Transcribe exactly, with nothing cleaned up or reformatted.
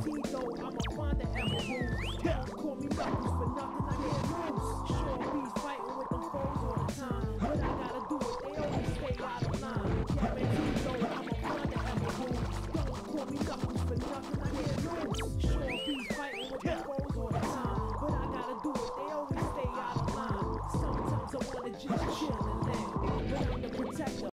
Guaranteed though, I'ma find the ever move. Don't call me knuckles for nothing, I get loose. Sure bees fighting with them foes all the time, but I gotta do it, they always stay out of line. Guaranteed though, I'ma find the ever move. Don't call me knuckles for nothing, I get loose. Sure bees fighting with them foes all the time, but I gotta do it, they always stay out of line. Sometimes I wanna just chill and land, but I'm the protector.